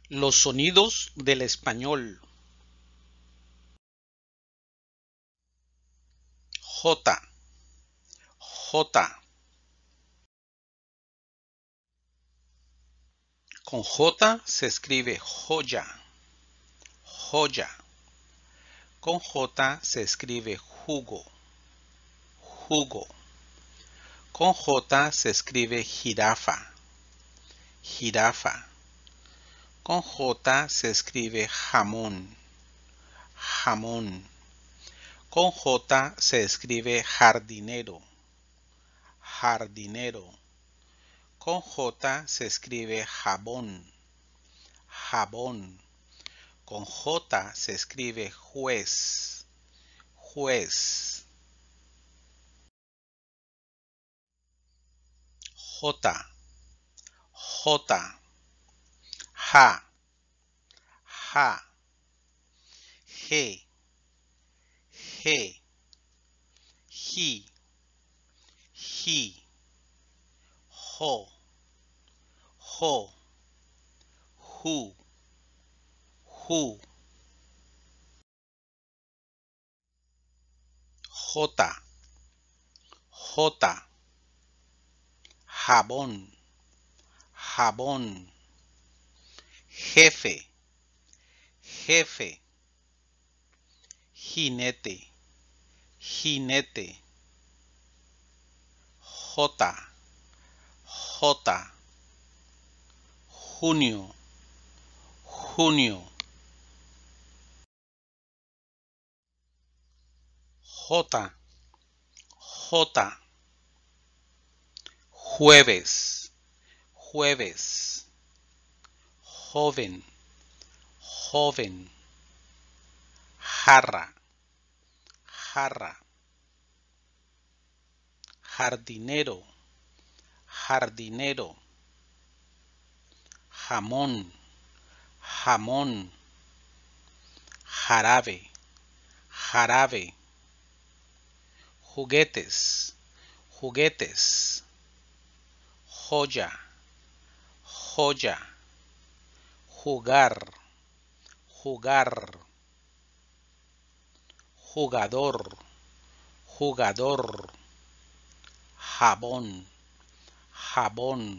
Los sonidos del español. J, J. Con J se escribe joya, joya. Con J se escribe jugo, jugo. Con J se escribe jirafa, jirafa. Con J se escribe jamón, jamón. Con J se escribe jardinero, jardinero. Con J se escribe jabón, jabón. Con J se escribe juez, juez. J, J. Ja, ja. G, G. Ji, ji. Jo, jo. Ju, ju. J, J. Jabón, jabón. Jefe, jefe. Jinete, jinete. J, J. Junio, junio. J, J. Jueves, jueves. Joven, joven. Jarra, jarra. Jardinero, jardinero. Jamón, jamón. Jarabe, jarabe. Juguetes, juguetes. Joya, joya. Jugar, jugar. Jugador, jugador. Jabón, jabón.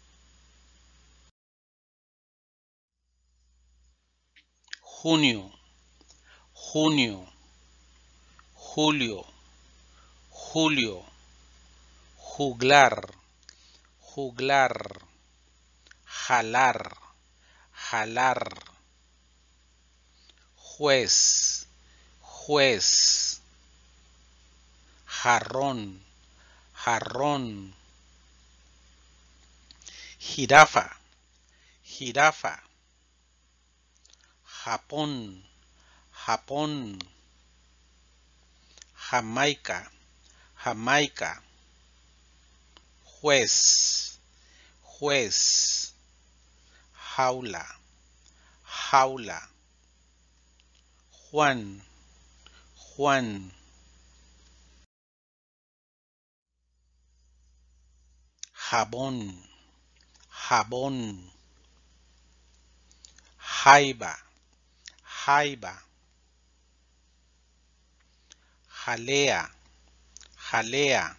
Junio, junio. Julio, julio. Juglar, juglar. Jalar, jalar. Juez, juez. Jarrón, jarrón. Jirafa, jirafa. Japón, Japón. Jamaica, Jamaica. Juez, juez. Jaula, jaula. Juan, Juan. Jabón, jabón. Jaiba, jaiba. Jalea, jalea.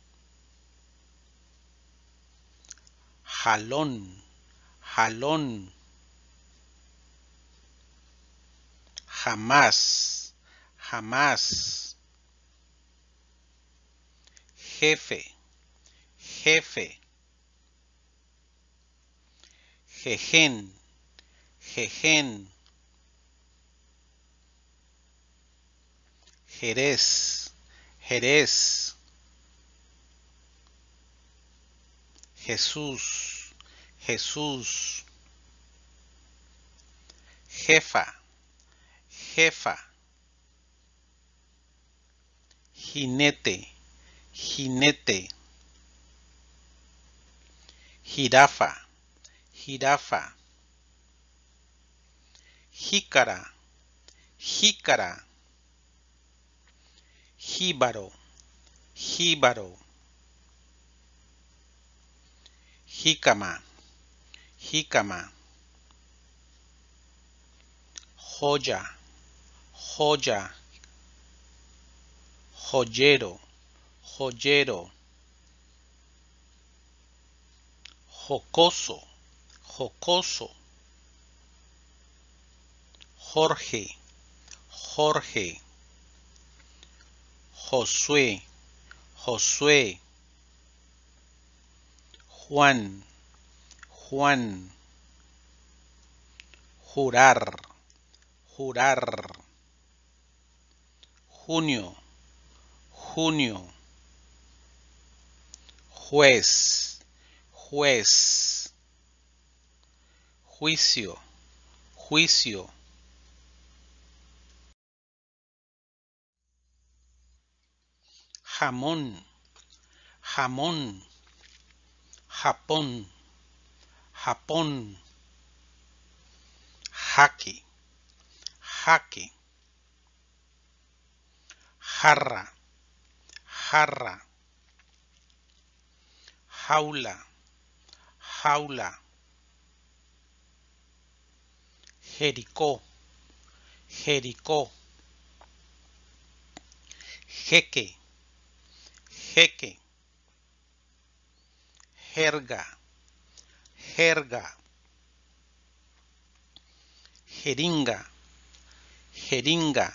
Jalón, jalón. Jamás, jamás. Jefe, jefe. Jején, jején. Jerez, Jerez. Jesús, Jesús. Jefa, jefa. Jinete, jinete. Jirafa, jirafa. Jícara, jícara. Jíbaro, jíbaro. Jícama, jícama. joya, joya, joyero, joyero, jocoso, jocoso, Jorge, Jorge, Josué, Josué, Juan, Juan, jurar, jurar, junio, junio, juez, juez, juicio, juicio, jamón, jamón, Japón, Japón, jaque, jaque, jarra, jarra, jaula, jaula, Jericó, Jericó, jeque, jeque, jerga, jerga, jeringa, jeringa,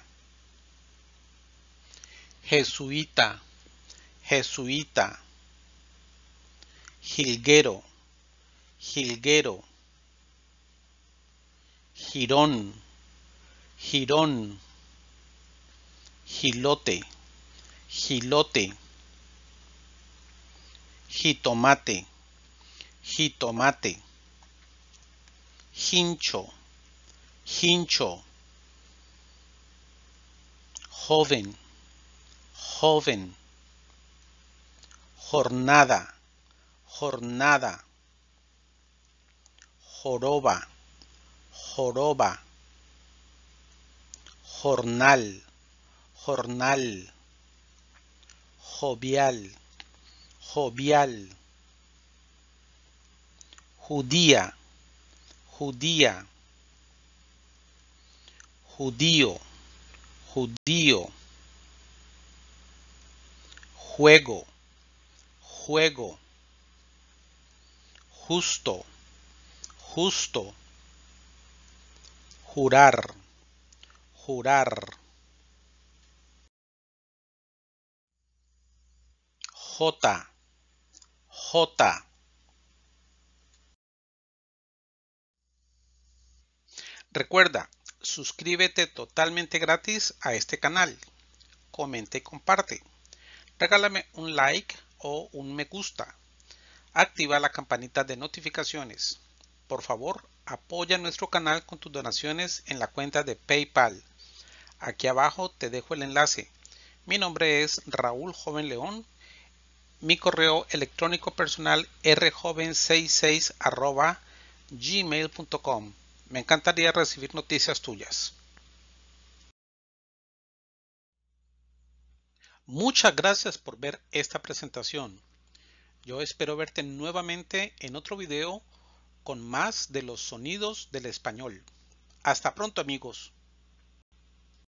jesuita, jesuita, jilguero, jilguero, jirón, jirón, jilote, jilote, jitomate, jitomate, hincho, hincho, joven, joven, jornada, jornada, joroba, joroba, jornal, jornal, jovial, jovial, judía, judía, judío, judío, juego, juego, justo, justo, jurar, jurar, jota, jota. Recuerda, suscríbete totalmente gratis a este canal. Comenta y comparte. Regálame un like o un me gusta. Activa la campanita de notificaciones. Por favor, apoya nuestro canal con tus donaciones en la cuenta de PayPal. Aquí abajo te dejo el enlace. Mi nombre es Raúl Joven León. Mi correo electrónico personal rjoven66@gmail.com. Me encantaría recibir noticias tuyas. Muchas gracias por ver esta presentación. Yo espero verte nuevamente en otro video con más de los sonidos del español. Hasta pronto, amigos.